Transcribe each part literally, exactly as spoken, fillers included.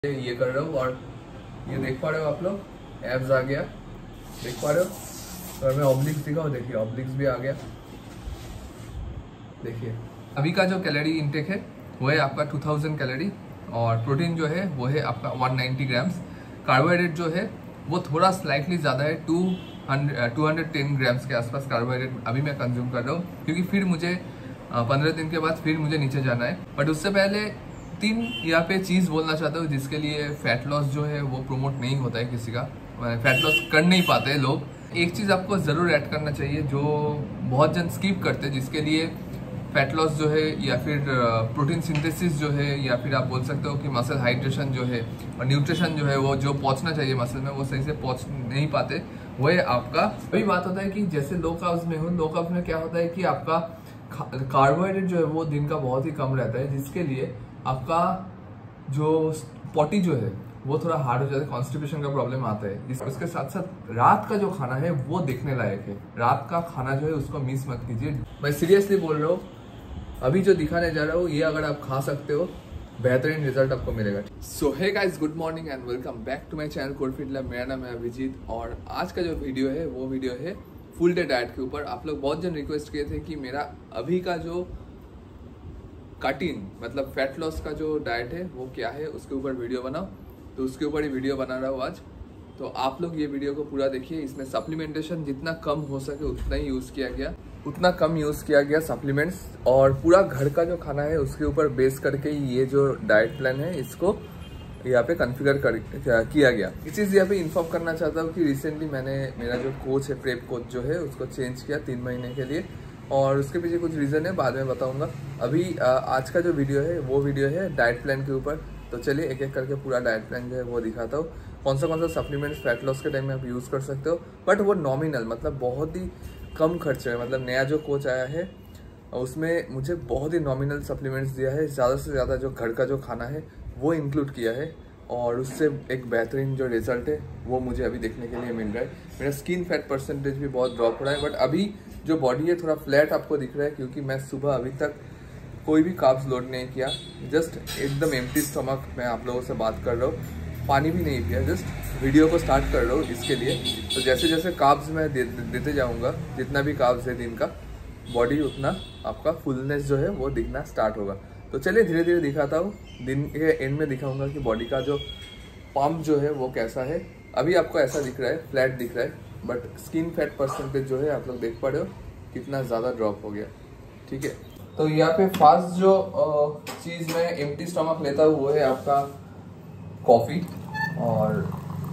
ये कर रहा हूँ और ये देख पा रहे हो आप लोग, एब्स आ गया, देख पा रहे हो। और मैं ऑब्लिक्स दिखाऊँ, देखिए ऑब्लिक्स भी आ गया। देखिए अभी का जो कैलोरी इनटेक है वो है आपका टू थाउज़ेंड कैलोरी और प्रोटीन जो है वो है आपका वन नाइंटी ग्राम्स। कार्बोहाइड्रेट जो है वो थोड़ा स्लाइटली ज़्यादा है, two hundred two hundred ten grams के आसपास कार्बोहाइड्रेट अभी मैं कंज्यूम कर रहा हूँ, क्योंकि फिर मुझे पंद्रह दिन के बाद फिर मुझे नीचे जाना है। बट उससे पहले तीन यहाँ पे चीज़ बोलना चाहता हूँ जिसके लिए फैट लॉस जो है वो प्रमोट नहीं होता है किसी का, फैट लॉस कर नहीं पाते लोग। एक चीज़ आपको ज़रूर ऐड करना चाहिए जो बहुत जन स्किप करते हैं, जिसके लिए फैट लॉस जो है या फिर प्रोटीन सिंथेसिस जो है या फिर आप बोल सकते हो कि मसल हाइड्रेशन जो है और न्यूट्रिशन जो है वो जो पहुंचना चाहिए मसल में वो सही से पहुंच नहीं पाते। वो है आपका वही बात होता है कि जैसे लो कार्ब्स में हो, लो कार्ब्स में क्या होता है कि आपका कार्बोहाइड्रेट जो है वो दिन का बहुत ही कम रहता है, जिसके लिए आपका जो पॉटी जो है वो थोड़ा हार्ड हो जाता है, कॉन्स्टिपेशन का प्रॉब्लम आता है। इसके साथ साथ रात का जो खाना है वो देखने लायक है। रात का खाना जो है उसको मिस मत कीजिए, मैं सीरियसली बोल रहा हूँ। अभी जो दिखाने जा रहा हूँ ये अगर आप खा सकते हो बेहतरीन रिजल्ट आपको मिलेगा। So hey guys, good morning and welcome back to my channel code fit lab. मेरा नाम है अभिजीत और आज का जो वीडियो है वो वीडियो है फुल डे डाइट के ऊपर। आप लोग बहुत जन रिक्वेस्ट किए थे कि मेरा अभी का जो कटिंग मतलब फैट लॉस का जो डाइट है वो क्या है उसके ऊपर वीडियो बनाओ, तो उसके ऊपर ही वीडियो बना रहा हूँ आज। तो आप लोग ये वीडियो को पूरा देखिए। इसमें सप्लीमेंटेशन जितना कम हो सके उतना ही यूज़ किया गया, उतना कम यूज़ किया गया सप्लीमेंट्स, और पूरा घर का जो खाना है उसके ऊपर बेस करके ये जो डाइट प्लान है इसको यहाँ पे कॉन्फ़िगर कर किया गया। इस चीज़ यहाँ पे इन्फॉर्म करना चाहता हूँ कि रिसेंटली मैंने मेरा जो कोच है, प्रेप कोच जो है उसको चेंज किया तीन महीने के लिए, और उसके पीछे कुछ रीज़न है, बाद में बताऊंगा। अभी आज का जो वीडियो है वो वीडियो है डाइट प्लान के ऊपर। तो चलिए एक एक करके पूरा डाइट प्लान जो है वो दिखाता हूँ। कौन सा कौन सा सप्लीमेंट्स फैट लॉस के टाइम में आप यूज़ कर सकते हो, बट वो नॉमिनल मतलब बहुत ही कम खर्चे में। मतलब नया जो कोच आया है उसमें मुझे बहुत ही नॉमिनल सप्लीमेंट्स दिया है, ज़्यादा से ज़्यादा जो घर का जो खाना है वो इंक्लूड किया है, और उससे एक बेहतरीन जो रिजल्ट है वो मुझे अभी देखने के लिए मिल रहा है। मेरा स्किन फैट परसेंटेज भी बहुत ड्रॉप हो रहा है, बट अभी जो बॉडी है थोड़ा फ्लैट आपको दिख रहा है, क्योंकि मैं सुबह अभी तक कोई भी कार्ब्स लोड नहीं किया, जस्ट एकदम एम्प्टी स्टमक मैं आप लोगों से बात कर रहा हूँ, पानी भी नहीं पिया, जस्ट वीडियो को स्टार्ट कर रहा हूँ इसके लिए। तो जैसे जैसे कार्ब्स मैं दे, देते जाऊँगा, जितना भी कार्ब्स है दिन का, बॉडी उतना आपका फुलनेस जो है वो दिखना स्टार्ट होगा। तो चलिए धीरे धीरे दिखाता हूँ। दिन के एंड में दिखाऊंगा कि बॉडी का जो पम्प जो है वो कैसा है। अभी आपको ऐसा दिख रहा है, फ्लैट दिख रहा है, बट स्किन फैट परसेंटेज जो है आप लोग देख पा रहे हो कितना ज़्यादा ड्रॉप हो गया। ठीक है, तो यहाँ पे फास्ट जो चीज़ मैं एम्प्टी स्टमक लेता हूँ वो है आपका कॉफ़ी, और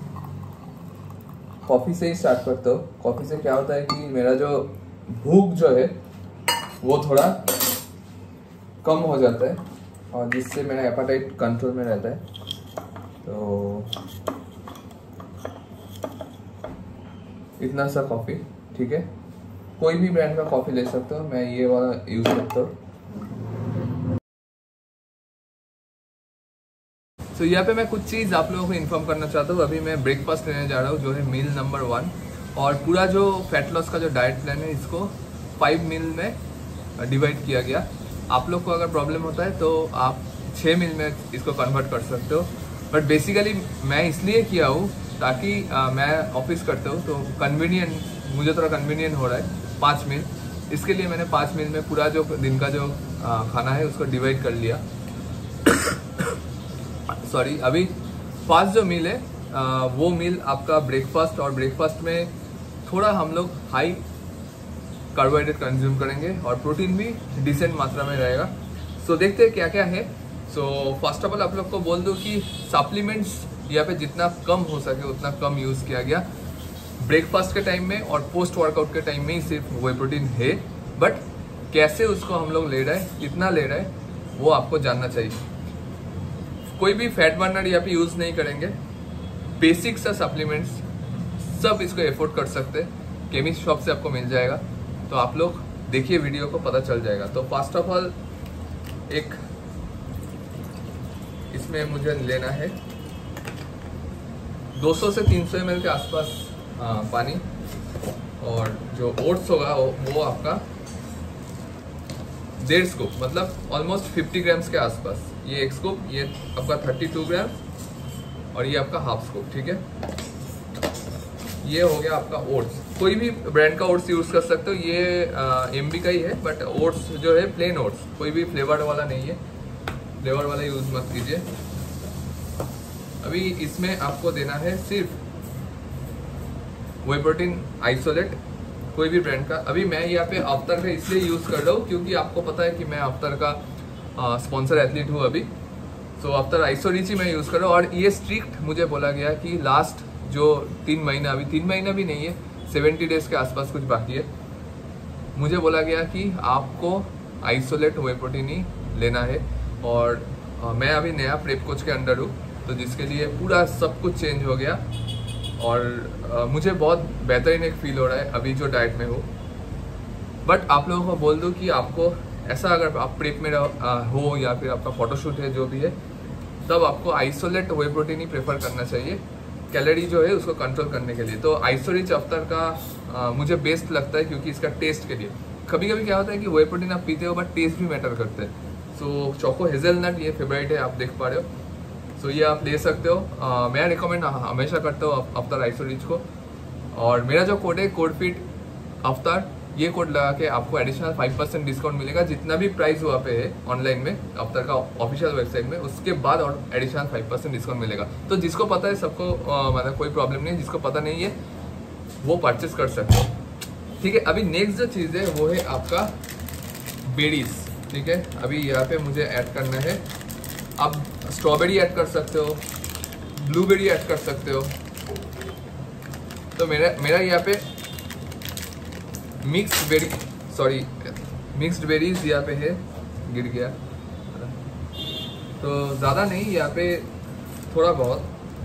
कॉफ़ी से ही स्टार्ट करता हूँ। कॉफ़ी से क्या होता है कि मेरा जो भूख जो है वो थोड़ा कम हो जाता है, और जिससे मेरा एपेटाइट कंट्रोल में रहता है। तो इतना सा कॉफ़ी, ठीक है, कोई भी ब्रांड का कॉफ़ी ले सकते हो, मैं ये वाला यूज़ करता हूँ। तो यहाँ पे मैं कुछ चीज़ आप लोगों को इन्फॉर्म करना चाहता हूँ। अभी मैं ब्रेकफास्ट लेने जा रहा हूँ जो है मील नंबर वन, और पूरा जो फैट लॉस का जो डाइट प्लान है इसको फाइव मील में डिवाइड किया गया। आप लोग को अगर प्रॉब्लम होता है तो आप छः मील में इसको कन्वर्ट कर सकते हो, बट बेसिकली मैं इसलिए किया हूँ ताकि आ, मैं ऑफिस करता हूँ तो कन्वीनियंट, मुझे थोड़ा कन्वीनियंट हो रहा है पाँच मील, इसके लिए मैंने पाँच मील में पूरा जो दिन का जो आ, खाना है उसको डिवाइड कर लिया। सॉरी, अभी फास्ट जो मील है आ, वो मील आपका ब्रेकफास्ट, और ब्रेकफास्ट में थोड़ा हम लोग हाई कार्बोहाइड्रेट कंज्यूम करेंगे और प्रोटीन भी डिसेंट मात्रा में रहेगा। सो so, देखते हैं क्या क्या है। सो फर्स्ट ऑफ ऑल आप लोग को बोल दूं कि सप्लीमेंट्स यहाँ पे जितना कम हो सके उतना कम यूज़ किया गया। ब्रेकफास्ट के टाइम में और पोस्ट वर्कआउट के टाइम में ही सिर्फ वे प्रोटीन है, बट कैसे उसको हम लोग ले रहे हैं, कितना ले रहे हैं वो आपको जानना चाहिए। कोई भी फैट बर्नर यहाँ पे यूज़ नहीं करेंगे, बेसिक सा सप्लीमेंट्स सब इसको एफोर्ड कर सकते हैं, केमिस्ट शॉप से आपको मिल जाएगा। तो आप लोग देखिए, वीडियो को पता चल जाएगा। तो फर्स्ट ऑफ ऑल एक इसमें मुझे लेना है दो सौ से तीन सौ एम एल के आसपास पानी, और जो ओट्स होगा वो, वो आपका डेढ़ स्कूप, मतलब ऑलमोस्ट फिफ्टी ग्राम्स के आसपास। ये एक स्कूप, ये आपका थर्टी टू ग्राम, और ये आपका हाफ स्कूप, ठीक है। ये हो गया आपका ओट्स, कोई भी ब्रांड का ओट्स यूज़ कर सकते हो, ये एम बी का ही है, बट ओट्स जो है प्लेन ओट्स, कोई भी फ्लेवर्ड वाला नहीं है, फ्लेवर वाला यूज़ मत कीजिए। अभी इसमें आपको देना है सिर्फ वे प्रोटीन आइसोलेट, कोई भी ब्रांड का। अभी मैं यहाँ पे अफ्तर का इसलिए यूज़ कर रहा हूँ क्योंकि आपको पता है कि मैं अफ्तर का स्पॉन्सर एथलीट हूँ अभी, तो अफ्तर आइसोरिच ही मैं यूज़ कर रहा हूँ। और ये स्ट्रिक्ट मुझे बोला गया कि लास्ट जो तीन महीना, अभी तीन महीना भी नहीं है, सेवेंटी डेज़ के आसपास कुछ बाकी है, मुझे बोला गया कि आपको आइसोलेट वे प्रोटीन ही लेना है। और आ, मैं अभी नया प्रेप कोच के अंडर हूँ, तो जिसके लिए पूरा सब कुछ चेंज हो गया और आ, मुझे बहुत बेहतरीन एक फील हो रहा है अभी जो डाइट में हो। बट आप लोगों को बोल दूँ कि आपको ऐसा, अगर आप प्रेप में आ, हो या फिर आपका फोटोशूट है, जो भी है, तब आपको आइसोलेट वे प्रोटीन ही प्रेफर करना चाहिए कैलोरी जो है उसको कंट्रोल करने के लिए। तो आइसोरिच अफ्तर का आ, मुझे बेस्ट लगता है क्योंकि इसका टेस्ट के लिए, कभी कभी क्या होता है कि वे प्रोटीन आप पीते हो बट टेस्ट भी मैटर करते हैं। सो चोको हेजलनट ये फेवरेट है, आप देख पा रहे हो, सो ये आप ले सकते हो। आ, मैं रिकमेंड हमेशा करता हूँ अफ्तर आइसोरिच को। और मेरा जो कोड है, कोड फिट अफ्तर, ये कोड लगा के आपको एडिशनल फाइव परसेंट डिस्काउंट मिलेगा, जितना भी प्राइस वहाँ पे है ऑनलाइन में अफ्तर का ऑफिशियल वेबसाइट में, उसके बाद और एडिशनल फाइव परसेंट डिस्काउंट मिलेगा। तो जिसको पता है सबको मतलब कोई प्रॉब्लम नहीं है, जिसको पता नहीं है वो परचेस कर सकते हो, ठीक है। अभी नेक्स्ट जो चीज़ है वो है आपका बेरीज, ठीक है। अभी यहाँ पे मुझे ऐड करना है, आप स्ट्रॉबेरी ऐड कर सकते हो, ब्लूबेरी ऐड कर सकते हो। तो मेरा मेरा यहाँ पे mixed berry, sorry mixed berries यहाँ पे है, गिर गया, तो ज़्यादा नहीं, यहाँ पे थोड़ा बहुत,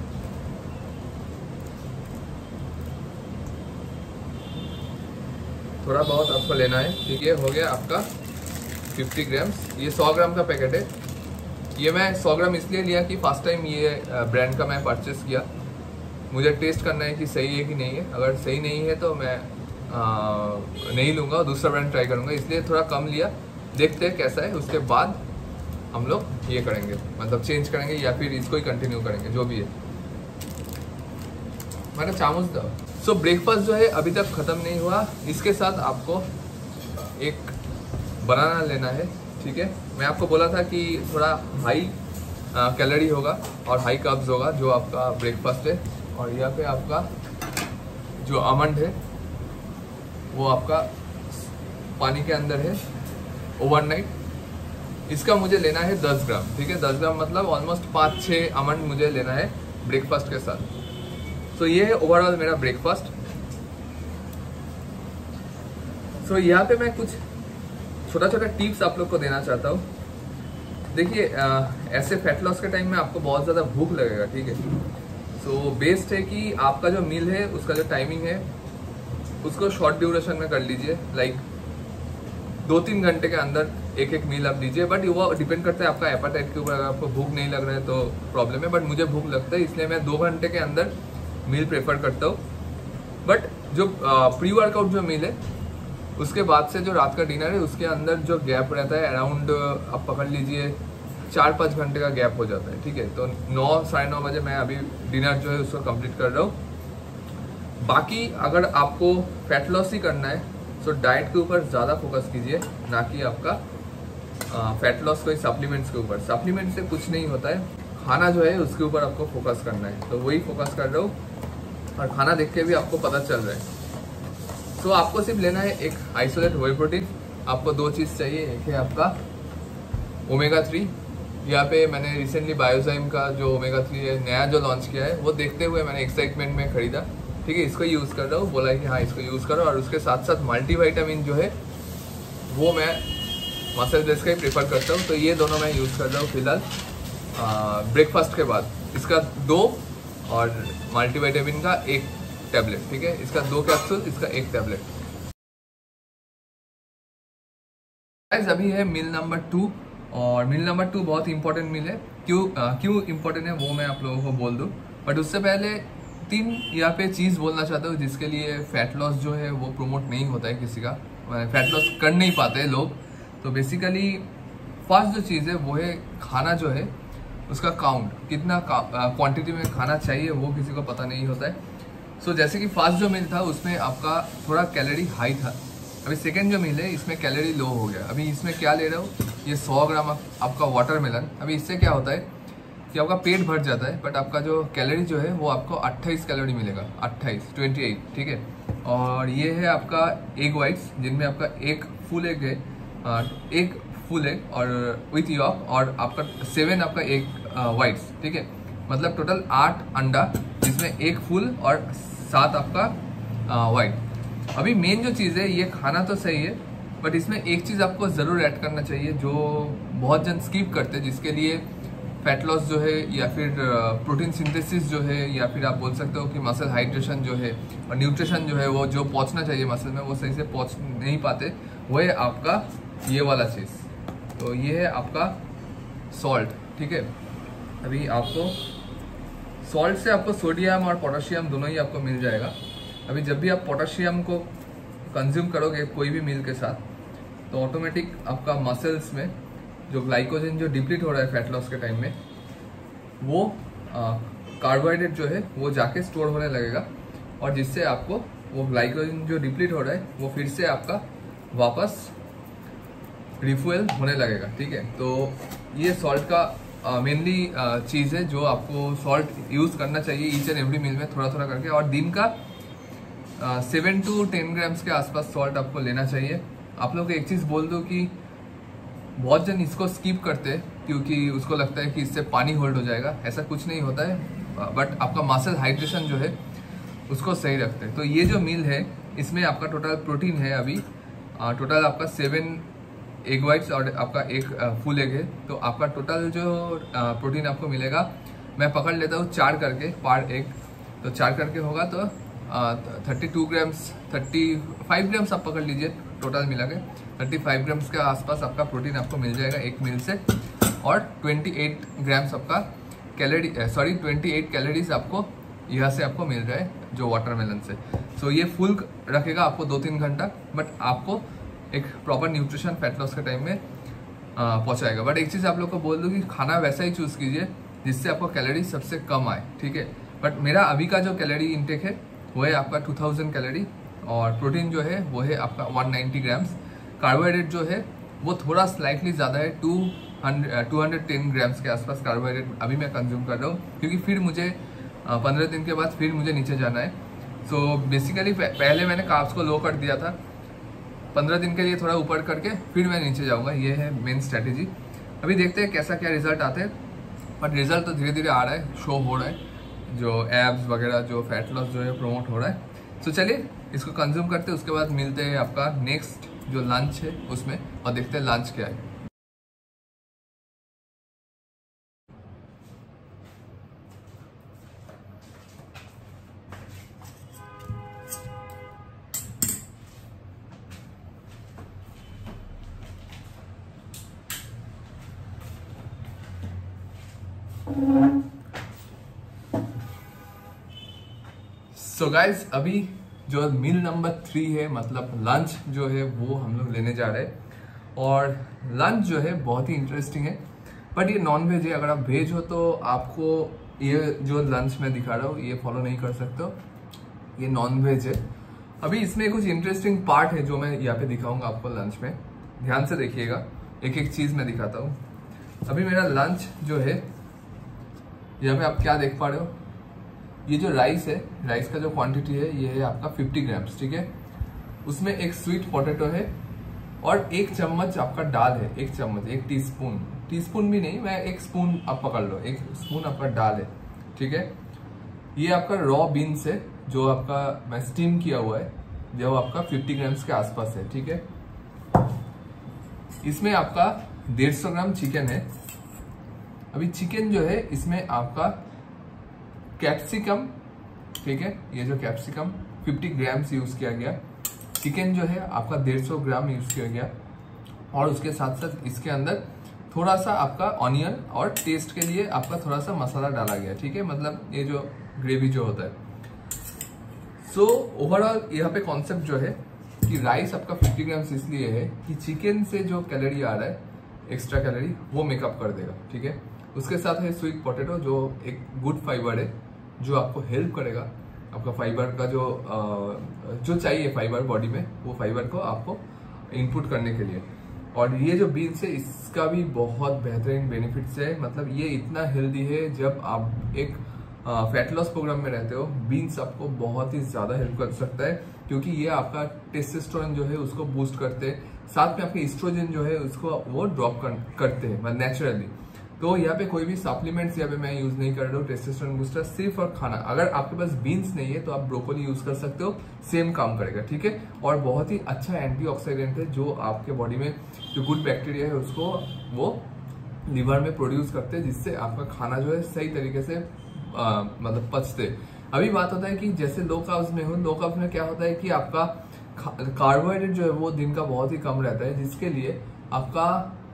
थोड़ा बहुत आपको लेना है, ठीक है। हो गया आपका फिफ्टी ग्राम्स, ये सौ ग्राम का पैकेट है। ये मैं सौ ग्राम इसलिए लिया कि फर्स्ट टाइम ये ब्रांड का मैं परचेस किया, मुझे टेस्ट करना है कि सही है कि नहीं है। अगर सही नहीं है तो मैं आ, नहीं लूँगा, दूसरा ब्रांड ट्राई करूँगा, इसलिए थोड़ा कम लिया, देखते हैं कैसा है। उसके बाद हम लोग ये करेंगे, मतलब चेंज करेंगे या फिर इसको ही कंटिन्यू करेंगे, जो भी है। मैंने चामच दो। सो ब्रेकफास्ट जो है अभी तक ख़त्म नहीं हुआ, इसके साथ आपको एक बनाना लेना है, ठीक है। मैं आपको बोला था कि थोड़ा हाई कैलोरी होगा और हाई कार्ब्स होगा जो आपका ब्रेकफास्ट है। और यहाँ पे आपका जो आमंड है वो आपका पानी के अंदर है ओवरनाइट। इसका मुझे लेना है दस ग्राम, ठीक है। दस ग्राम मतलब ऑलमोस्ट पाँच छः आमंड मुझे लेना है ब्रेकफास्ट के साथ। सो ये है ओवरऑल मेरा ब्रेकफास्ट। सो यहाँ पे मैं कुछ छोटा छोटा टिप्स आप लोग को देना चाहता हूँ। देखिए, ऐसे फैट लॉस के टाइम में आपको बहुत ज़्यादा भूख लगेगा, ठीक है। सो बेस्ट है कि आपका जो मील है उसका जो टाइमिंग है उसको शॉर्ट ड्यूरेशन में कर लीजिए, लाइक दो तीन घंटे के अंदर एक एक मील आप लीजिए। बट वो डिपेंड करता है आपका एपेटाइट के ऊपर, अगर आपको भूख नहीं लग रहा है तो प्रॉब्लम है, बट मुझे भूख लगता है इसलिए मैं दो घंटे के अंदर मील प्रेफर करता हूँ। बट जो प्री वर्कआउट जो मील है उसके बाद से जो रात का डिनर है उसके अंदर जो गैप रहता है अराउंड आप पकड़ लीजिए चार पाँच घंटे का गैप हो जाता है, ठीक है। तो नौ साढ़े नौ बजे मैं अभी डिनर जो है उसको कंप्लीट कर रहा हूँ। बाकी अगर आपको फैट लॉस ही करना है तो डाइट के ऊपर ज़्यादा फोकस कीजिए, ना कि आपका फैट लॉस कोई सप्लीमेंट्स के ऊपर। सप्लीमेंट से कुछ नहीं होता है, खाना जो है उसके ऊपर आपको फोकस करना है, तो वही फोकस कर रहा हूँ। और खाना देख के भी आपको पता चल रहा है। तो आपको सिर्फ लेना है एक आइसोलेट वे प्रोटीन। आपको दो चीज़ चाहिए, एक है आपका ओमेगा थ्री। यहाँ पे मैंने रिसेंटली बायोजाइम का जो ओमेगा थ्री है नया जो लॉन्च किया है, वो देखते हुए मैंने एक्साइटमेंट में खरीदा, ठीक है। इसको यूज़ कर रहा हूँ, बोला कि हाँ इसको यूज़ करो। और उसके साथ साथ मल्टीविटामिन जो है वो मैं मसल ब्लेस का ही प्रेफर करता हूँ। तो ये दोनों मैं यूज़ कर रहा हूँ फिलहाल ब्रेकफास्ट के बाद। इसका दो और मल्टीविटामिन का एक टैबलेट, ठीक है। इसका दो कैप्सूल, इसका एक टैबलेट। गाइस अभी है मील नंबर टू, और मील नंबर टू बहुत इंपॉर्टेंट मील है। क्यों क्यों इंपॉर्टेंट है वो मैं आप लोगों को बोल दूं, बट उससे पहले तीन यहाँ पे चीज़ बोलना चाहता हूँ जिसके लिए फैट लॉस जो है वो प्रमोट नहीं होता है किसी का, फैट लॉस कर नहीं पाते लोग। तो बेसिकली फर्स्ट जो चीज़ है वो है खाना जो है उसका काउंट कितना क्वांटिटी में खाना चाहिए वो किसी को पता नहीं होता है। सो so, जैसे कि फर्स्ट जो मील था उसमें आपका थोड़ा कैलोरी हाई था, अभी सेकेंड जो मील है इसमें कैलोरी लो हो गया। अभी इसमें क्या ले रहा हूँ, ये सौ ग्राम आपका वाटरमेलन। अभी इससे क्या होता है कि आपका पेट भर जाता है, बट आपका जो कैलोरी जो है वो आपको अट्ठाईस कैलोरी मिलेगा, अट्ठाईस ट्वेंटी एट, ठीक है। और ये है आपका एग वाइट्स, जिनमें आपका एक फुल एग है, एक फुल एग और विथ यॉक, और आपका सेवन आपका एग वाइट्स, ठीक है। मतलब टोटल आठ अंडा, जिसमें एक फुल और सात आपका वाइट। अभी मेन जो चीज़ है, ये खाना तो सही है, बट इसमें एक चीज़ आपको ज़रूर ऐड करना चाहिए जो बहुत जन स्किप करते हैं, जिसके लिए फैट लॉस जो है या फिर प्रोटीन सिंथेसिस जो है, या फिर आप बोल सकते हो कि मसल हाइड्रेशन जो है और न्यूट्रिशन जो है वो जो पहुंचना चाहिए मसल में, वो सही से पहुंच नहीं पाते, वो है आपका ये वाला चीज़। तो ये है आपका सॉल्ट, ठीक है। अभी आपको सॉल्ट से आपको सोडियम और पोटेशियम दोनों ही आपको मिल जाएगा। अभी जब भी आप पोटेशियम को कंज्यूम करोगे कोई भी मील के साथ, तो ऑटोमेटिक आपका मसल्स में जो ग्लाइकोजन जो डिप्लीट हो रहा है फैट लॉस के टाइम में, वो कार्बोहाइड्रेट जो है वो जाके स्टोर होने लगेगा, और जिससे आपको वो ग्लाइकोजन जो डिप्लीट हो रहा है वो फिर से आपका वापस रिफ्यूल होने लगेगा, ठीक है। तो ये सॉल्ट का मेनली चीज़ है जो आपको सॉल्ट यूज़ करना चाहिए ईच एंड एवरी मील में थोड़ा थोड़ा करके, और दिन का सेवन टू टेन ग्राम्स के आसपास सॉल्ट आपको लेना चाहिए। आप लोग को एक चीज़ बोल दूं कि बहुत जन इसको स्किप करते हैं क्योंकि उसको लगता है कि इससे पानी होल्ड हो जाएगा, ऐसा कुछ नहीं होता है, बट आपका मसल हाइड्रेशन जो है उसको सही रखते हैं। तो ये जो मील है इसमें आपका टोटल प्रोटीन है, अभी टोटल आपका सेवन एग वाइट्स और आपका एक फुल एग है, तो आपका टोटल जो प्रोटीन आपको मिलेगा, मैं पकड़ लेता हूँ चार करके पर एग, तो चार करके होगा तो thirty two grams thirty five grams आप पकड़ लीजिए, टोटल मिला के थर्टी फाइव ग्राम्स के आसपास आपका प्रोटीन आपको मिल जाएगा एक मील से, और ट्वेंटी एट ग्राम्स आपका calorie sorry twenty eight calories आपको यहाँ से आपको मिल रहा है जो वाटरमेलन से। सो so, ये फुल रखेगा आपको दो तीन घंटा, बट आपको एक प्रॉपर न्यूट्रिशन फैट लॉस के टाइम में पहुँचाएगा। बट एक चीज़ आप लोग को बोल दूँ कि खाना वैसा ही चूज़ कीजिए जिससे आपको कैलोरी सबसे कम आए, ठीक है। बट मेरा अभी का जो कैलोरी इंटेक है वो है आपका टू थाउजेंड कैलोरी, और प्रोटीन जो है वो है आपका वन नाइन्टी ग्राम्स। कार्बोहाइड्रेट जो है वो थोड़ा स्लाइटली ज़्यादा है, two hundred two hundred ten grams के आसपास कार्बोहाइड्रेट अभी मैं कंज्यूम कर रहा हूँ, क्योंकि फिर मुझे पंद्रह दिन के बाद फिर मुझे नीचे जाना है। सो so, बेसिकली पहले मैंने कार्ब्स को लो कर दिया था, पंद्रह दिन के लिए थोड़ा ऊपर करके फिर मैं नीचे जाऊँगा, ये है मेन स्ट्रैटेजी। अभी देखते हैं कैसा क्या रिजल्ट आते हैं, बट रिजल्ट तो धीरे धीरे आ रहा है, शो हो रहा है, जो एब्स वगैरह जो फैट लॉस जो है प्रमोट हो रहा है। सो so, चलिए इसको कंज्यूम करते हैं, उसके बाद मिलते हैं आपका नेक्स्ट जो लंच है उसमें, और देखते हैं लंच क्या है। सो so गाइज, अभी जो मील नंबर थ्री है, मतलब लंच जो है वो हम लोग लेने जा रहे हैं, और लंच जो है बहुत ही इंटरेस्टिंग है, बट ये नॉन वेज है। अगर आप वेज हो तो आपको ये जो लंच मैं दिखा रहा हूँ ये फॉलो नहीं कर सकते हो, ये नॉन वेज है। अभी इसमें कुछ इंटरेस्टिंग पार्ट है जो मैं यहाँ पे दिखाऊंगा आपको लंच में, ध्यान से देखिएगा, एक एक चीज़ मैं दिखाता हूँ। अभी मेरा लंच जो है, यहाँ पे आप क्या देख पा रहे हो, ये जो राइस है, राइस का जो क्वांटिटी है ये है आपका फिफ्टी ग्राम्स, ठीक है। उसमें एक स्वीट पोटैटो है और एक चम्मच आपका दाल है, एक चम्मच, एक टीस्पून, टीस्पून भी नहीं, मैं एक स्पून आप पकड़ लो, एक स्पून आपका दाल है, ठीक है। ये आपका रॉ बीन्स है जो आपका मैं स्टीम किया हुआ है, जो आपका फिफ्टी ग्राम्स के आसपास है, ठीक है। इसमें आपका डेढ़ सौ ग्राम चिकन है। अभी चिकन जो है इसमें आपका कैप्सिकम, ठीक है, ये जो कैप्सिकम फिफ्टी ग्राम्स यूज किया गया, चिकन जो है आपका डेढ़ सौ ग्राम यूज किया गया, और उसके साथ साथ इसके अंदर थोड़ा सा आपका ऑनियन और टेस्ट के लिए आपका थोड़ा सा मसाला डाला गया, ठीक है, मतलब ये जो ग्रेवी जो होता है। सो ओवरऑल यहाँ पे कॉन्सेप्ट जो है कि राइस आपका फिफ्टी ग्राम्स इसलिए है कि चिकन से जो कैलोरी आ रहा है, एक्स्ट्रा कैलोरी, वो मेकअप कर देगा, ठीक है। उसके साथ है स्वीट पोटैटो, जो एक गुड फाइबर है, जो आपको हेल्प करेगा आपका फाइबर का जो जो चाहिए फाइबर बॉडी में, वो फाइबर को आपको इनपुट करने के लिए। और ये जो बीन्स है इसका भी बहुत बेहतरीन बेनिफिट्स है, मतलब ये इतना हेल्दी है। जब आप एक फैट लॉस प्रोग्राम में रहते हो, बीन्स आपको बहुत ही ज्यादा हेल्प कर सकता है, क्योंकि ये आपका टेस्टोस्टेरोन जो है उसको बूस्ट करते हैं, साथ में आपके एस्ट्रोजन जो है उसको वो ड्रॉप कर, करते हैं मतलब नेचुरली। तो यहाँ पे कोई भी सप्लीमेंट्स यहाँ पे मैं यूज नहीं कर रहा हूँ टेस्टोस्टेरोन बूस्टर, सिर्फ और खाना। अगर आपके पास बीन्स नहीं है तो आप ब्रोकोली यूज कर सकते हो, सेम काम करेगा, ठीक है। और बहुत ही अच्छा एंटीऑक्सीडेंट है, जो आपके बॉडी में जो गुड बैक्टीरिया है उसको वो लिवर में प्रोड्यूस करते हैं, जिससे आपका खाना जो है सही तरीके से आ, मतलब पचते। अभी बात होता है कि जैसे लो कार्ब्स में हो, लो कार्ब्स में क्या होता है कि आपका कार्बोहाइड्रेट जो है वो दिन का बहुत ही कम रहता है, जिसके लिए आपका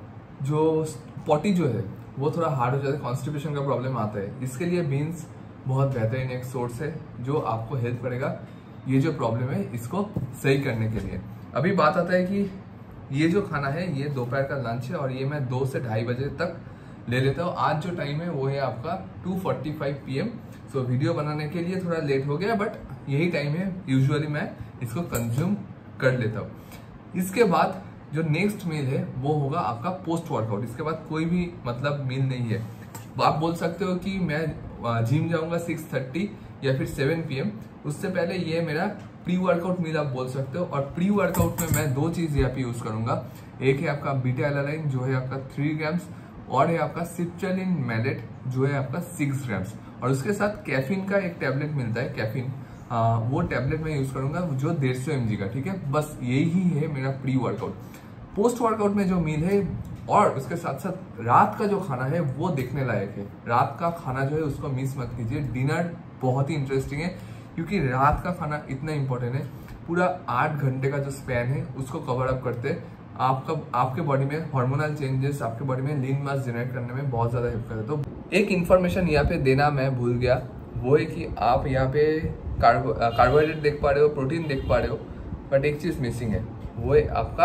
जो पॉटी जो है वो थोड़ा हार्ड हो जाता है, कॉन्स्टिपेशन का प्रॉब्लम आता है। इसके लिए बीन्स बहुत बेहतरीन एक सोर्स है जो आपको हेल्प करेगा ये जो प्रॉब्लम है इसको सही करने के लिए। अभी बात आता है कि ये जो खाना है ये दोपहर का लंच है, और ये मैं दो से ढाई बजे तक ले लेता हूँ। आज जो टाइम है वो है आपका टू फोर्टी फाइव पी एम। सो वीडियो बनाने के लिए थोड़ा लेट हो गया, बट यही टाइम है यूजुअली मैं इसको कंज्यूम कर लेता हूँ। इसके बाद जो नेक्स्ट मील है वो होगा आपका पोस्ट वर्कआउट। इसके बाद कोई भी मतलब मील नहीं है। आप बोल सकते हो कि मैं जिम जाऊंगा सिक्स थर्टी या फिर सेवन पी एम, उससे पहले ये मेरा प्री वर्कआउट मील आप बोल सकते हो। और प्री वर्कआउट में मैं दो चीज यहाँ पे यूज करूंगा, एक है आपका बीटा एलानाइन जो है आपका थ्री ग्राम्स, और है आपका सिप्चलिन मैलेट जो है आपका सिक्स ग्राम्स, और उसके साथ कैफीन का एक टैबलेट मिलता है कैफीन, आ, वो टैबलेट मैं यूज करूंगा जो डेढ़ सौ एम जी का, ठीक है। बस यही है मेरा प्री वर्कआउट। पोस्ट वर्कआउट में जो मील है और उसके साथ साथ रात का जो खाना है वो देखने लायक है। रात का खाना जो है उसको मिस मत कीजिए। डिनर बहुत ही इंटरेस्टिंग है, क्योंकि रात का खाना इतना इंपॉर्टेंट है, पूरा आठ घंटे का जो स्पैन है उसको कवर अप करते हैं। आपका आपके बॉडी में हार्मोनल चेंजेस, आपके बॉडी में लीन मास जनरेट करने में बहुत ज्यादा हेल्प करते हैं। तो एक इन्फॉर्मेशन यहाँ पे देना मैं भूल गया, वो है कि आप यहाँ पे कार्बो कार्बोहाइड्रेट देख पा रहे हो, प्रोटीन देख पा रहे हो, बट एक चीज मिसिंग है, वो है आपका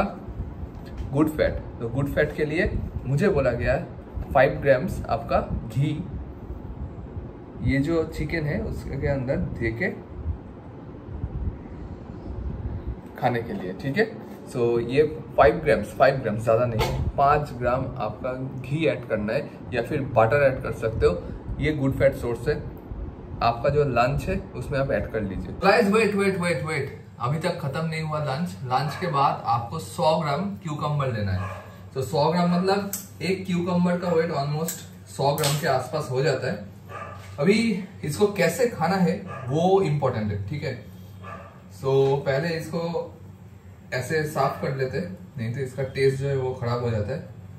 गुड फैट। तो गुड फैट के लिए मुझे बोला गया है फाइव ग्राम्स आपका घी, ये जो चिकन है उसके अंदर दे के खाने के लिए, ठीक है। सो so, ये फाइव ग्राम्स फाइव ग्राम्स ज़्यादा नहीं, पाँच ग्राम आपका घी ऐड करना है, या फिर बटर ऐड कर सकते हो। ये गुड फैट सोर्स है। आपका जो लंच है उसमें आप ऐड कर लीजिए। Guys wait wait wait wait अभी तक खत्म नहीं हुआ लंच। लंच के बाद आपको सौ ग्राम क्यूकम्बर लेना है। तो सौ ग्राम मतलब एक क्यूकम्बर का वेट ऑलमोस्ट सौ ग्राम के आसपास हो जाता है। अभी इसको कैसे खाना है वो इम्पोर्टेंट है, ठीक है। सो so, पहले इसको ऐसे साफ कर लेते, नहीं तो इसका टेस्ट जो है वो खराब हो जाता है।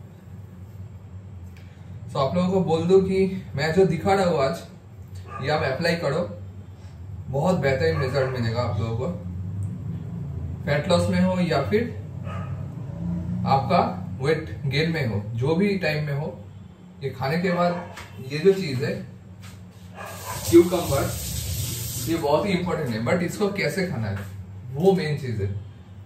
सो so, आप लोगों को बोल दूं कि मैं जो दिखा रहा हूँ आज, ये आप अप्लाई करो, बहुत बेहतरीन रिजल्ट मिलेगा आप लोगों को। फैट लॉस में हो या फिर आपका वेट गेन में हो, जो भी टाइम में हो, ये खाने के बाद ये जो चीज है क्यूकम्बर, ये बहुत ही इंपॉर्टेंट है। बट इसको कैसे खाना है वो मेन चीज है।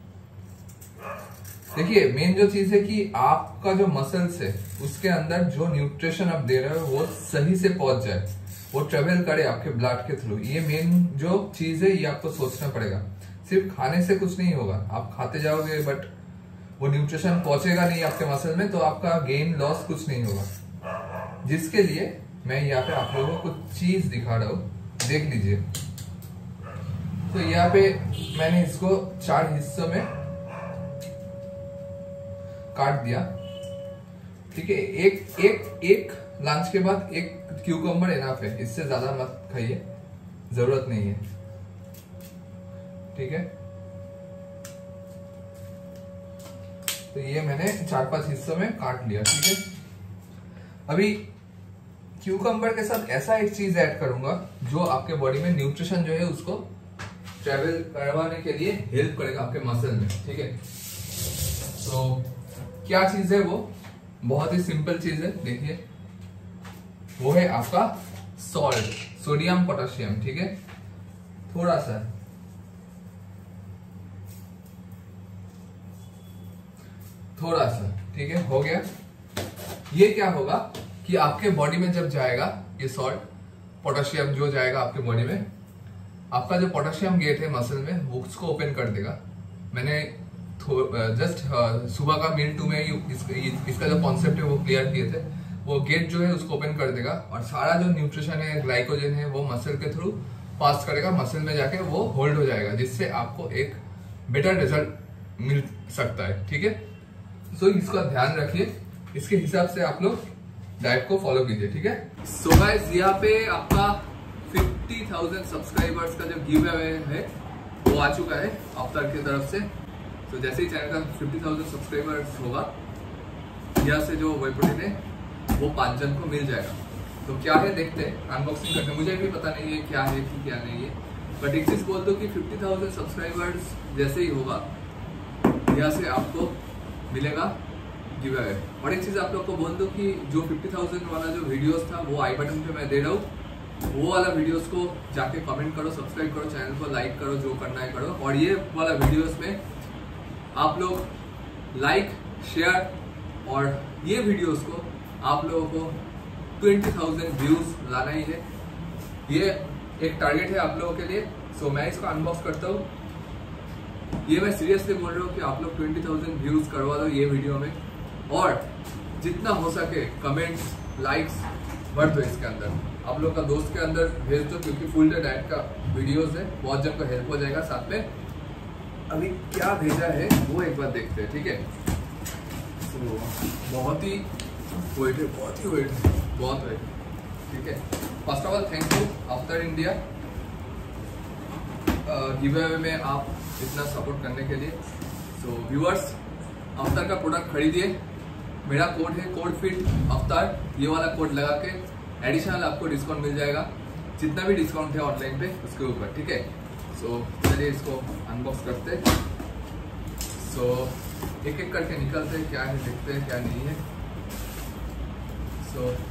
देखिए मेन जो चीज है कि आपका जो मसल्स है उसके अंदर जो न्यूट्रिशन आप दे रहे हो वो सही से पहुंच जाए, वो ट्रेवल करे आपके ब्लड के थ्रू। ये मेन जो चीज है ये आपको सोचना पड़ेगा। सिर्फ खाने से कुछ नहीं होगा, आप खाते जाओगे बट वो न्यूट्रिशन पहुंचेगा नहीं आपके मसल में, तो आपका गेन लॉस कुछ नहीं होगा। जिसके लिए मैं यहाँ पे आप लोगों को कुछ चीज दिखा रहा हूँ, देख लीजिए। तो यहाँ पे मैंने इसको चार हिस्सों में काट दिया, ठीक है। एक एक एक लंच के बाद एक क्यूकम्बर इनफ है, इससे ज्यादा मत खाइए, जरूरत नहीं है, ठीक है। तो ये मैंने चार पांच हिस्सों में काट लिया, ठीक है। अभी क्यूकम्बर के साथ ऐसा एक चीज ऐड करूंगा जो आपके बॉडी में न्यूट्रिशन जो है उसको ट्रेवल करवाने के लिए हेल्प करेगा आपके मसल में, ठीक है। तो क्या चीज है वो, बहुत ही सिंपल चीज है, देखिए वो है आपका सॉल्ट, सोडियम पोटेशियम, ठीक है। थोड़ा सा थोड़ा सा ठीक है, हो गया। ये क्या होगा कि आपके बॉडी में जब जाएगा ये सॉल्ट, पोटेशियम जो जाएगा आपके बॉडी में, आपका जो पोटेशियम गेट है मसल में वो उसको ओपन कर देगा। मैंने जस्ट सुबह का मील टू में इस, इसका जो कॉन्सेप्ट है वो क्लियर किए थे। वो गेट जो है उसको ओपन कर देगा और सारा जो न्यूट्रिशन है, ग्लाइकोजन है, वो मसल के थ्रू पास करेगा, मसल में जाके वो होल्ड हो जाएगा, जिससे आपको एक बेटर रिजल्ट मिल सकता है। ठीक है, सो so, इसका ध्यान रखिए, इसके हिसाब से आप लोग डाइट को फॉलो कीजिए। ठीक है, सो गाइस यहाँ पे आपका पचास हज़ार सब्सक्राइबर्स का जो गिव अवे है वो आ चुका है अफ्तार की तरफ से। तो so, जैसे ही चैनल का पचास हज़ार सब्सक्राइबर्स होगा, यहाँ से जो वे प्रोटीन है वो पांच जन को मिल जाएगा। तो क्या है देखते हैं, अनबॉक्सिंग करते हैं। मुझे भी पता नहीं है क्या है कि क्या नहीं है, बट एक चीज बोल दो कि पचास हज़ार सब्सक्राइबर्स जैसे ही होगा, यहाँ से आपको मिलेगा गिव अवे। और एक चीज आप लोग को बोल दो कि जो पचास हज़ार वाला जो वीडियोस था वो आई बटन पे मैं दे रहा हूँ, वो वाला वीडियोस को जाके कमेंट करो, सब्सक्राइब करो, चैनल को लाइक करो, जो करना है करो। और ये वाला वीडियोस में आप लोग लाइक, शेयर और ये वीडियोस को आप लोगों को बीस हज़ार व्यूज लाना ही है। ये एक टारगेट है आप लोगों के लिए। सो मैं इसको अनबॉक्स करता हूँ। ये मैं सीरियसली बोल रहा हूँ कि आप लोग बीस हज़ार व्यूज करवा दो ये वीडियो में, और जितना हो सके कमेंट्स, लाइक्स भर दो इसके अंदर। आप लोग का दोस्त के अंदर भेज दो, क्योंकि फुल डे डाइट का वीडियोस है, बहुत जन को हेल्प हो जाएगा। साथ में अभी क्या भेजा है वो एक बार देखते हैं। ठीक है, तो बहुत ही वेट है, बहुत ही वेट है, बहुत वेट। ठीक है, first of all thank you अफ्तार इंडिया गिव अवे में आप इतना सपोर्ट करने के लिए। सो व्यूअर्स, अफ्तार का प्रोडक्ट खरीदिए। मेरा कोड है कोड फिट अफ्तार, ये वाला कोड लगा के एडिशनल आपको डिस्काउंट मिल जाएगा, जितना भी डिस्काउंट है ऑनलाइन पे उसके ऊपर। ठीक है, सो चलिए इसको अनबॉक्स करते हैं। सो एक एक करके निकलते हैं, क्या है देखते हैं क्या नहीं है। सो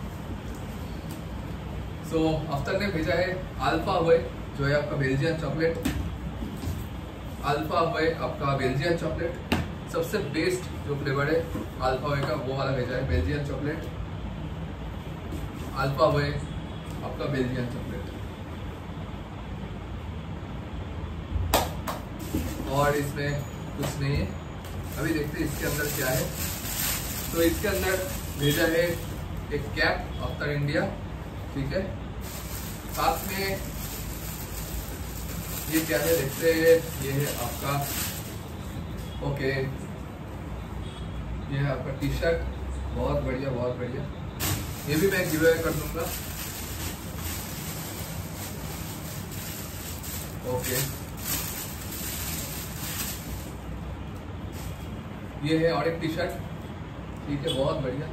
सो अफ्तार ने भेजा है अल्फा वे, जो है आपका बेल्जियन चॉकलेट। अल्फा वे आपका बेल्जियन चॉकलेट, सबसे बेस्ट जो फ्लेवर है अल्फा वे का वो वाला भेजा है, बेल्जियन चॉकलेट। अल्फा वे आपका बेल्जियन चॉकलेट, और इसमें कुछ नहीं है। अभी देखते हैं इसके अंदर क्या है। तो इसके अंदर भेजा है एक कैप अफ्तार इंडिया। ठीक है, साथ में ये क्या है देखते हैं। ये है आपका ओके, ये है आपका टी शर्ट, बहुत बढ़िया बहुत बढ़िया। ये भी मैं गिव अवे कर दूंगा। ओके, ये है और एक टी शर्ट। ठीक है, बहुत बढ़िया।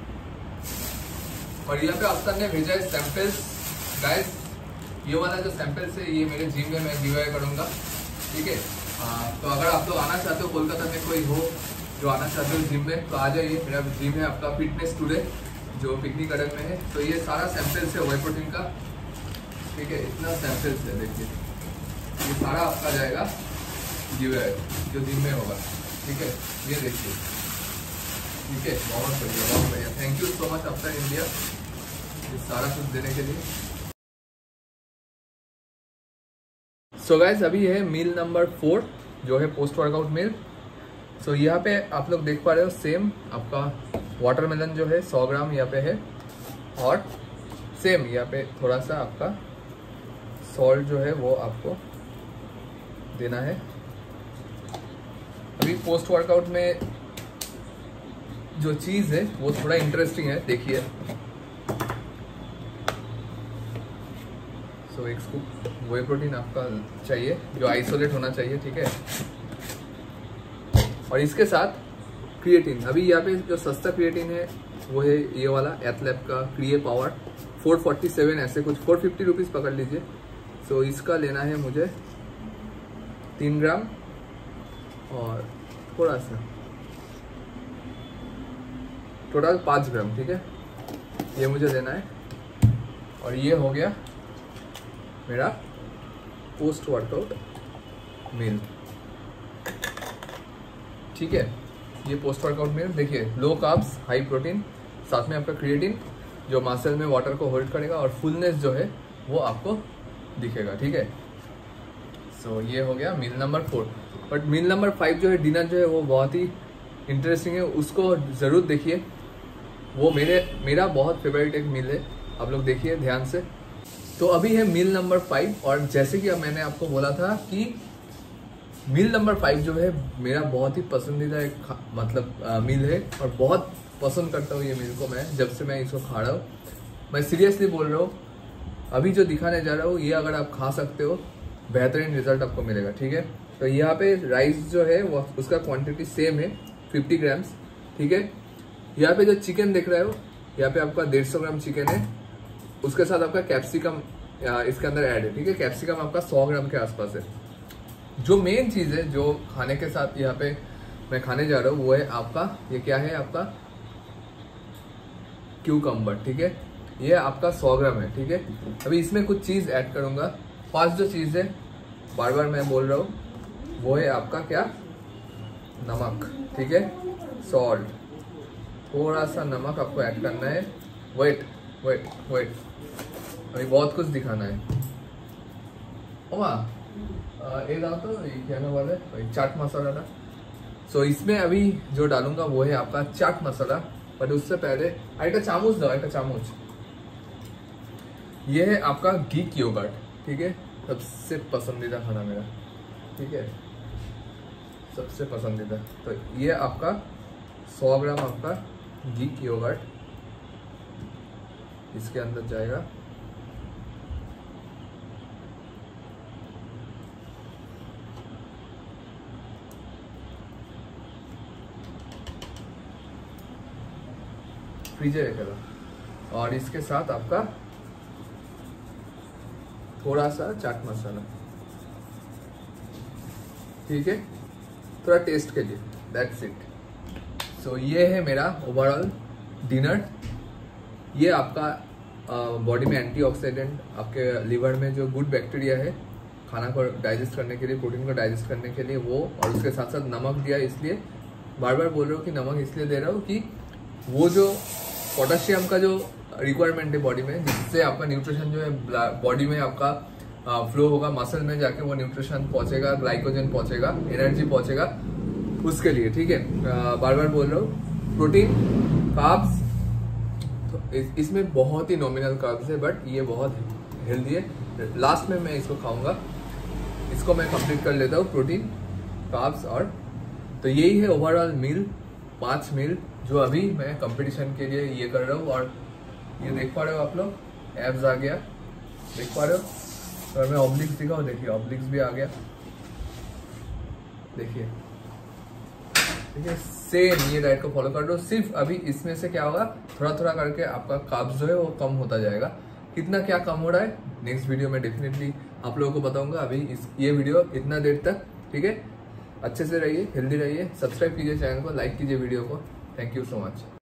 और यहाँ पे अफ्तार ने भेजा है सैंपल्स। गाइस, ये वाला जो सैंपल्स है ये मेरे जिम में मैं गिव अवे करूंगा। ठीक है, तो अगर आप लोग आना चाहते हो, कोलकाता में कोई हो जो आना चाहते हो जिम में, तो आ जाइए। मेरा जिम है आपका फिटनेस टुडे, जो पिकनिक गार्डन में है। तो ये सारा सैंपल्स है वे प्रोटीन का। ठीक है, इतना सैंपल्स है, देखिए ये सारा आपका जाएगा गिव अवे जो जिम में होगा। ठीक है, ये देखिए। ठीक है, बहुत बढ़िया बहुत बढ़िया। थैंक यू सो मच अफ्तार इंडिया ये सारा कुछ देने के लिए। सो गाइस, अभी है मील नंबर फोर, जो है पोस्ट वर्कआउट मील। सो यहाँ पे आप लोग देख पा रहे हो, सेम आपका वाटरमेलन जो है सौ ग्राम यहाँ पे है, और सेम यहाँ पे थोड़ा सा आपका सॉल्ट जो है वो आपको देना है। अभी पोस्ट वर्कआउट में जो चीज़ है वो थोड़ा इंटरेस्टिंग है, देखिए। सो एक स्कूप वे प्रोटीन आपका चाहिए, जो आइसोलेट होना चाहिए। ठीक है, और इसके साथ क्रिएटिन। अभी यहाँ पे जो सस्ता क्रिएटिन है वो है ये वाला एथलैब का क्रिए पावर चार सौ सैंतालीस, ऐसे कुछ चार सौ पचास रुपीस पकड़ लीजिए। सो इसका लेना है मुझे तीन ग्राम और थोड़ा सा, टोटल पाँच ग्राम। ठीक है, ये मुझे लेना है। और ये हो गया मेरा पोस्ट वर्कआउट मील। ठीक है, ये पोस्ट वर्कआउट मील देखिए, लो कार्ब्स हाई प्रोटीन, साथ में आपका क्रिएटिन जो मसल में वाटर को होल्ड करेगा और फुलनेस जो है वो आपको दिखेगा, ठीक है। सो so, ये हो गया meal number four. But meal number five जो है, डिनर जो है, वो बहुत ही इंटरेस्टिंग है, उसको ज़रूर देखिए। वो मेरे मेरा बहुत फेवरेट एक मील है, आप लोग देखिए ध्यान से। तो अभी है मील नंबर फाइव, और जैसे कि अब मैंने आपको बोला था कि मील नंबर फाइव जो है मेरा बहुत ही पसंदीदा एक मतलब आ, मील है, और बहुत पसंद करता हूँ ये मील को मैं, जब से मैं इसको खा रहा हूँ। मैं सीरियसली बोल रहा हूँ, अभी जो दिखाने जा रहा हूँ ये अगर आप खा सकते हो बेहतरीन रिजल्ट आपको मिलेगा, ठीक है। तो यहाँ पे राइस जो है वो उसका क्वांटिटी सेम है फिफ्टी ग्राम्स, ठीक है। यहाँ पे जो चिकन देख रहे हो, यहाँ पे आपका डेढ़ सौ ग्राम चिकन है, उसके साथ आपका कैप्सिकम इसके अंदर ऐड है, ठीक है। कैप्सिकम आपका सौ ग्राम के आसपास है। जो मेन चीज़ है जो खाने के साथ यहाँ पे मैं खाने जा रहा हूँ वो है आपका, ये क्या है आपका क्यूकम्बर, ठीक है। ये आपका सौ ग्राम है, ठीक है। अभी इसमें कुछ चीज़ ऐड करूँगा। फर्स्ट जो चीज़ है, बार बार मैं बोल रहा हूँ, वो है आपका क्या, नमक, ठीक है, सॉल्ट। थोड़ा सा नमक आपको ऐड करना है। वेट वेट वेट अभी बहुत कुछ दिखाना है। ओमा ये दाओ तो ये क्या नाम वाला है, चाट मसाला था। सो इसमें अभी जो डालूंगा वो है आपका चाट मसाला, बट उससे पहले एक चामच दो, एक चामच। ये है आपका गीक योगर्ट, ठीक है, सबसे पसंदीदा खाना मेरा, ठीक है, सबसे पसंदीदा। तो ये आपका सौ ग्राम आपका गीक योगर्ट इसके अंदर जाएगा। फ्रीजर रखेगा, और इसके साथ आपका थोड़ा सा चाट मसाला, ठीक है, थोड़ा टेस्ट के लिए, दैट्स इट। सो ये है मेरा ओवरऑल डिनर। ये आपका बॉडी में एंटीऑक्सीडेंट, आपके लिवर में जो गुड बैक्टीरिया है खाना को डाइजेस्ट करने के लिए, प्रोटीन को डाइजेस्ट करने के लिए वो, और उसके साथ साथ नमक दिया। इसलिए बार बार बोल रहा हूँ कि नमक इसलिए दे रहा हूँ कि वो जो पोटेशियम का जो रिक्वायरमेंट है बॉडी में, जिससे आपका न्यूट्रिशन जो है बॉडी में आपका फ्लो होगा, मसल में जाके वो न्यूट्रिशन पहुंचेगा, ग्लाइकोजन पहुंचेगा, एनर्जी पहुंचेगा, उसके लिए, ठीक है। बार बार बोल रहा हूँ, प्रोटीन, कार्ब्स, तो इस, इसमें बहुत ही नॉमिनल कार्ब्स है, बट ये बहुत हेल्दी है। लास्ट में मैं इसको खाऊंगा, इसको मैं कंप्लीट कर लेता हूँ, प्रोटीन, कार्ब्स, और तो यही है ओवरऑल मील, पांच मील जो अभी मैं कंपटीशन के लिए ये कर रहा हूँ। और ये देख पा रहे हो आप लोग, एब्स आ गया, देख पा रहे हो। और मैं ऑब्लिक्स दिखाऊँ, देखिए ऑब्लिक्स भी आ गया, देखिए, ठीक है। सेम ये डाइट को फॉलो कर लो। सिर्फ अभी इसमें से क्या होगा, थोड़ा थोड़ा करके आपका कार्ब्स जो है वो कम होता जाएगा। कितना क्या कम हो रहा है नेक्स्ट वीडियो में डेफिनेटली आप लोगों को बताऊंगा। अभी इस ये वीडियो इतना देर तक, ठीक है। अच्छे से रहिए, हेल्दी रहिए, सब्सक्राइब कीजिए चैनल को, लाइक कीजिए वीडियो को। Thank you so much.